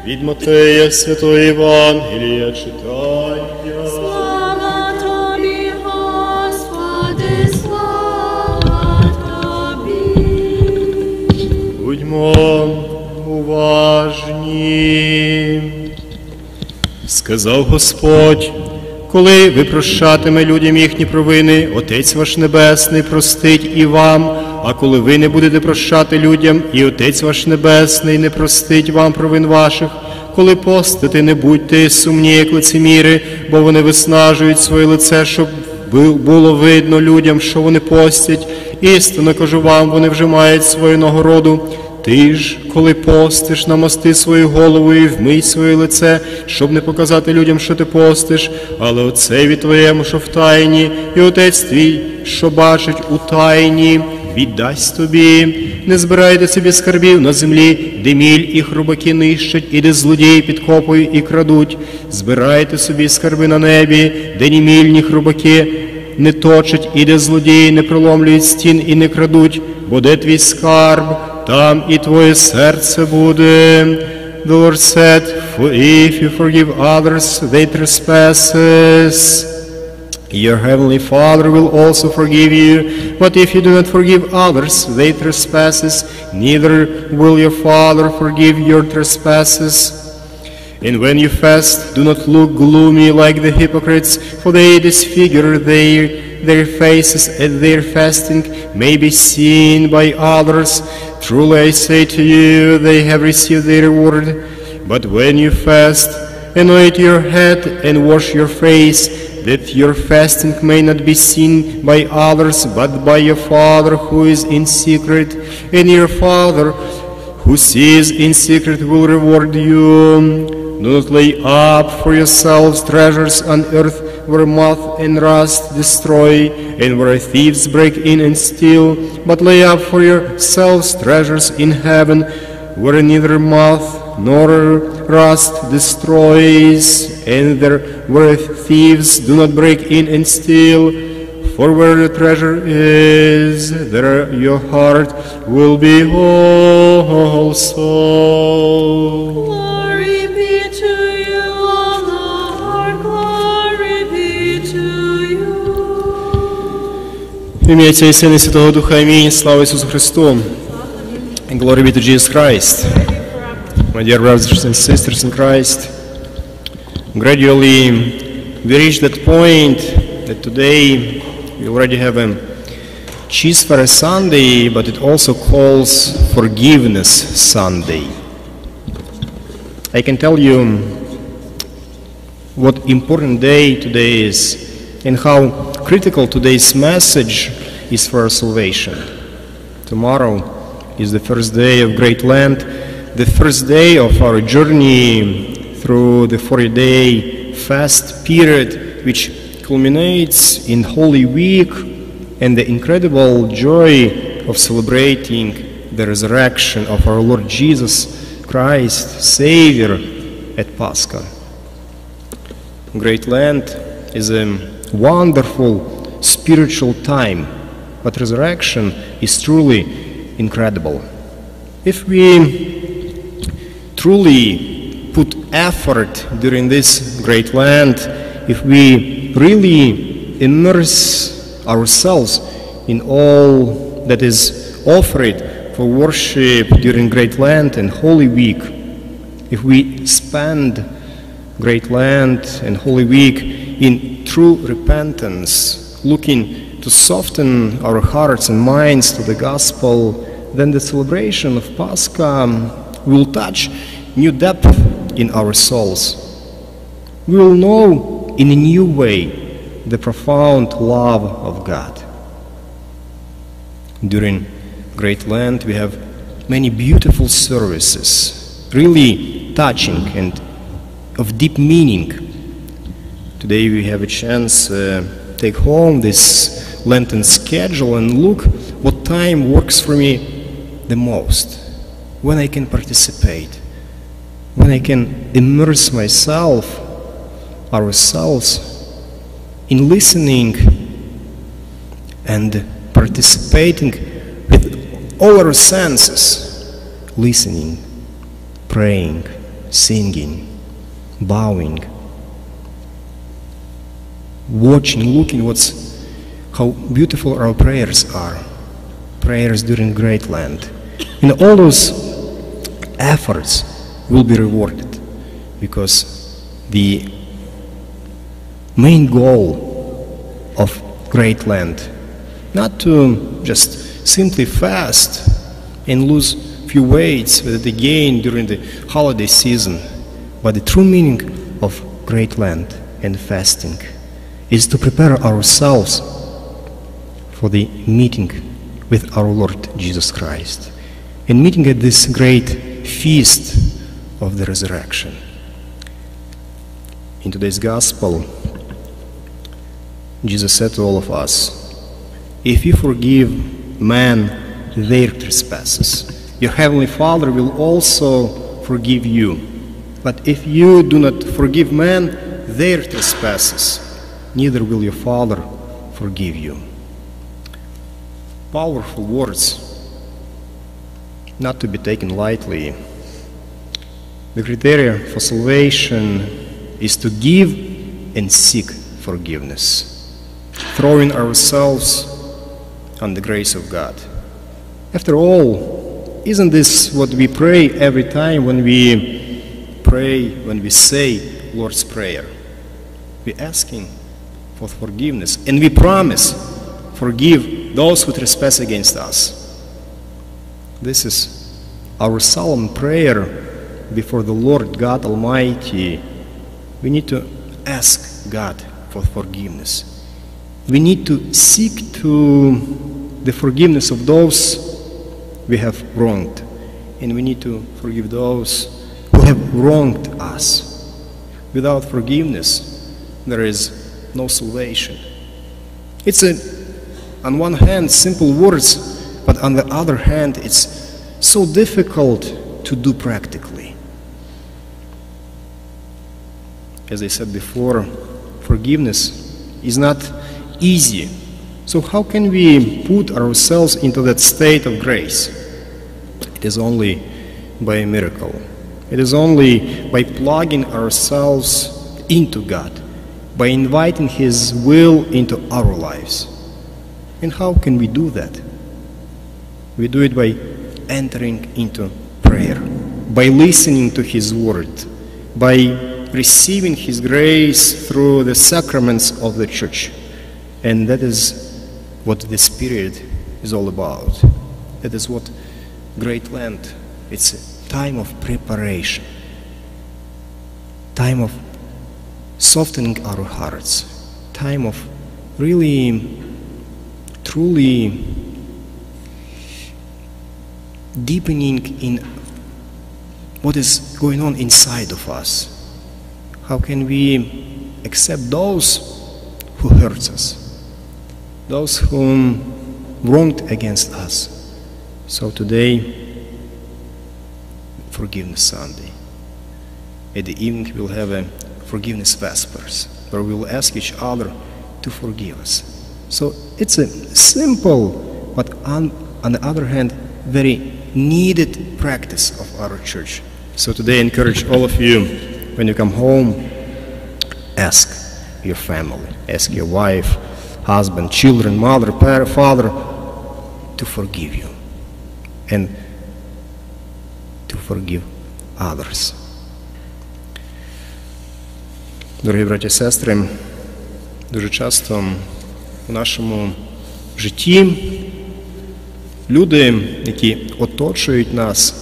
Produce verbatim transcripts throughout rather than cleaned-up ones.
Від Матея Святого Євангелія читання. Слава Тобі, Господи, слава Тобі. Будьмо уважні. Сказав Господь: коли ви прощатиме людям їхні провини, Отець ваш Небесний простить і вам, а коли ви не будете прощати людям, і Отець ваш Небесний не простить вам провин ваших. Коли постите, не будьте сумні, як лицеміри, бо вони виснажують своє лице, щоб було видно людям, що вони постять. Істинно кажу вам, вони вже мають свою нагороду. Ти ж, коли постиш, намасти свою голову і вмий своє лице, щоб не показати людям, що ти постиш, але Отцеві твоєму, що в тайні, і Отець твій, що бачить у тайні, віддасть тобі. Не збирайте собі скарбів на землі, де міль і хробаки нищать, і де злодії підкопують і крадуть. Збирайте собі скарби на небі, де ні міль, ні хробаки не точать, і де злодії не проломлюють стін і не крадуть, бо де твій скарб, там і твоє серце буде. The Lord said, for if you forgive others their trespasses, your heavenly Father will also forgive you. But if you do not forgive others their trespasses, neither will your Father forgive your trespasses. And when you fast, do not look gloomy like the hypocrites, for they disfigure their, their faces, and their fasting may be seen by others. Truly I say to you, they have received their reward. But when you fast, anoint your head and wash your face, that your fasting may not be seen by others, but by your Father who is in secret. And your Father who sees in secret will reward you. Do not lay up for yourselves treasures on earth, where moth and rust destroy, and where thieves break in and steal, but lay up for yourselves treasures in heaven, where neither moth nor rust destroys, and there where thieves do not break in and steal. For where your treasure is, there your heart will be also. Glory be to you, O Lord, glory be to you. В ім'я Отця і Сина і Святого Духа. Амінь. Слава Ісусу Христу. And glory be to Jesus Christ. My dear brothers and sisters in Christ, gradually we reach that point that today we already have a Cheese for a Sunday, but it also calls Forgiveness Sunday. I can tell you what important day today is and how critical today's message is for our salvation. Tomorrow is the first day of Great Lent, the first day of our journey through the forty-day fast period, which culminates in Holy Week and the incredible joy of celebrating the resurrection of our Lord Jesus Christ, Savior, at Pascha. Great Lent is a wonderful spiritual time, but resurrection is truly incredible. If we truly put effort during this Great Lent, if we really immerse ourselves in all that is offered for worship during Great Lent and Holy Week, if we spend Great Lent and Holy Week in true repentance, looking to soften our hearts and minds to the gospel, then the celebration of Pascha will touch new depth in our souls. We will know in a new way the profound love of God. During Great Lent we have many beautiful services, really touching and of deep meaning. Today we have a chance to uh, take home this Lenten schedule and look what time works for me the most, when I can participate, when I can immerse myself, ourselves, in listening and participating with all our senses, listening, praying, singing, bowing, watching, looking what's, how beautiful our prayers are, prayers during Great Lent. And all those efforts will be rewarded, because the main goal of Great Lent, not to just simply fast and lose few weights that they gain during the holiday season, but the true meaning of Great Lent and fasting is to prepare ourselves for the meeting with our Lord Jesus Christ, and meeting at this great feast of the resurrection. In today's gospel, Jesus said to all of us, if you forgive man their trespasses, your heavenly Father will also forgive you. But if you do not forgive man their trespasses, neither will your Father forgive you. Powerful words, not to be taken lightly. The criteria for salvation is to give and seek forgiveness, throwing ourselves on the grace of God. After all, isn't this what we pray every time when we pray, when we say Lord's Prayer? We're asking for forgiveness, and we promise, forgive those who trespass against us. This is our solemn prayer before the Lord God Almighty. We need to ask God for forgiveness. We need to seek to the forgiveness of those we have wronged, and we need to forgive those who have wronged us. Without forgiveness, there is no salvation. It's a, on one hand, simple words, but on the other hand, it's so difficult to do practically. As I said before, forgiveness is not easy. So how can we put ourselves into that state of grace? It is only by a miracle. It is only by plugging ourselves into God, by inviting His will into our lives. And how can we do that? We do it by entering into prayer, by listening to His word, by receiving His grace through the sacraments of the Church. And that is what this period is all about. That is what Great Lent, it's a time of preparation, time of softening our hearts, time of really, truly deepening in what is going on inside of us. How can we accept those who hurt us, those whom wronged against us? So today, Forgiveness Sunday. At the evening we'll have a Forgiveness Vespers, where we'll ask each other to forgive us. So it's a simple, but on, on the other hand, very needed practice of our church. So today I encourage all of you, when you come home, ask your family, ask your wife, husband, children, mother, parent, father, to forgive you and to forgive others. Дорогі браті і сестри, дуже часто в нашому житті люди, які оточують нас,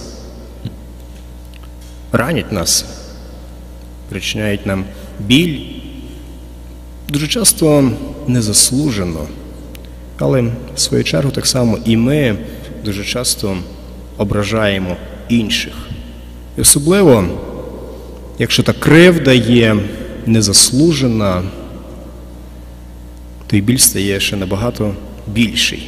ранять нас, причиняють нам біль, дуже часто незаслужено, але в свою чергу так само і ми дуже часто ображаємо інших. І особливо, якщо та кривда є незаслужена, то й біль стає ще набагато більший.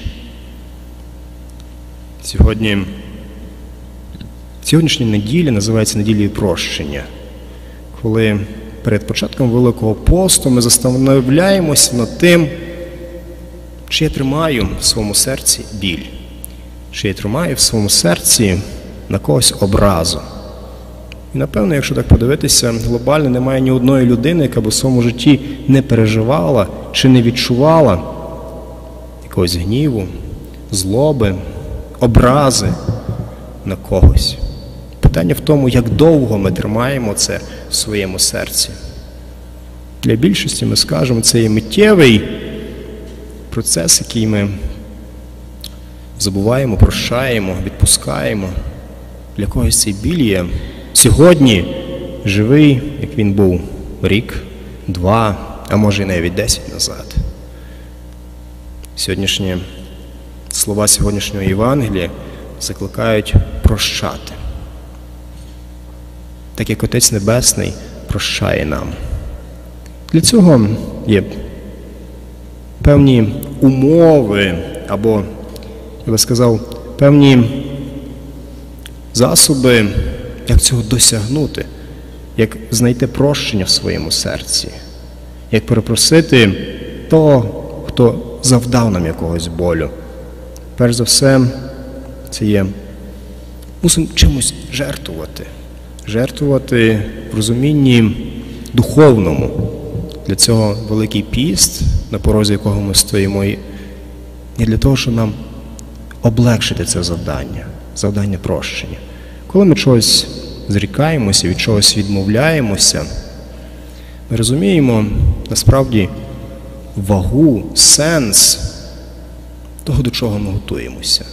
Сьогодні, сьогоднішня неділя називається неділею прощення, коли перед початком Великого посту ми застановляємося над тим, чи я тримаю в своєму серці біль, чи я тримаю в своєму серці на когось образу, І, напевно, якщо так подивитися, глобально немає ні одної людини, яка б у своєму житті не переживала чи не відчувала якогось гніву, злоби, образи на когось. Питання в тому, як довго ми тримаємо це в своєму серці. Для більшості ми скажемо, це є миттєвий процес, який ми забуваємо, прощаємо, відпускаємо. Для когось цей біль є сьогодні живий, як він був рік, два, а може і навіть десять назад. Сьогоднішні слова сьогоднішнього Євангелія закликають прощати. Так як Отець Небесний прощає нам. Для цього є певні умови, або, я би сказав, певні засоби, як цього досягнути, як знайти прощення в своєму серці, як перепросити того, хто завдав нам якогось болю. Перш за все, це є, мусимо чимось жертвувати. Жертвувати в розумінні духовному. Для цього Великий піст, на порозі якого ми стоїмо, і для того, щоб нам облегшити це завдання, завдання прощення. Коли ми чогось зрікаємося, від чогось відмовляємося, ми розуміємо насправді вагу, сенс того, до чого ми готуємося.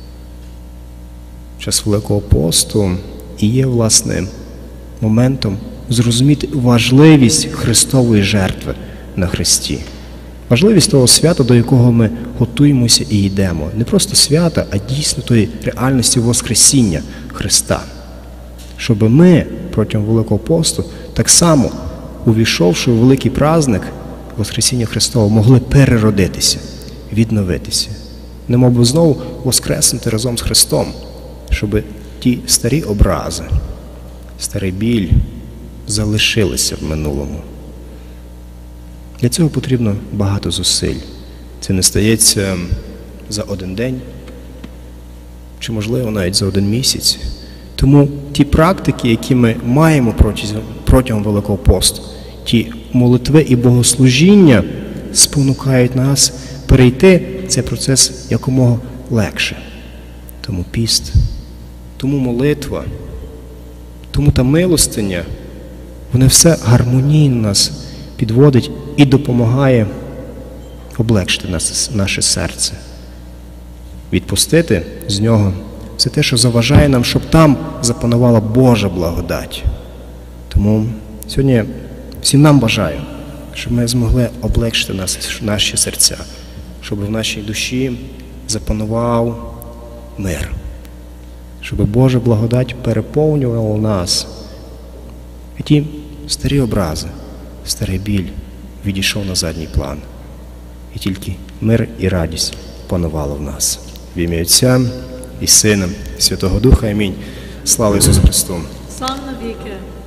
Час Великого посту і є, власне, моментом зрозуміти важливість Христової жертви на Христі. Важливість того свята, до якого ми готуємося і йдемо. Не просто свята, а дійсно тої реальності Воскресіння Христа. Щоб ми протягом Великого посту, так само, увійшовши у великий праздник Воскресіння Христового, могли переродитися, відновитися. Немов знову воскреснути разом з Христом, щоб ті старі образи, старий біль залишилися в минулому. Для цього потрібно багато зусиль. Це не стається за один день, чи, можливо, навіть за один місяць. Тому ті практики, які ми маємо протягом, протягом Великого посту, ті молитви і богослужіння спонукають нас перейти цей процес якомога легше. Тому піст, тому молитва, тому та милостиня, вони все гармонійно нас підводить і допомагає облегшити нас, наше серце. Відпустити з нього все те, що заважає нам, щоб там запанувала Божа благодать. Тому сьогодні всім нам бажаю, щоб ми змогли облегшити нас, наші серця, щоб в нашій душі запанував мир, щоб Божа благодать переповнювала нас. І ті старі образи, старий біль відійшов на задній план. І тільки мир і радість панувало в нас. В ім'я Отця і Сина, і Святого Духа. Амінь. Слава Ісусу Христу! Слава навіки!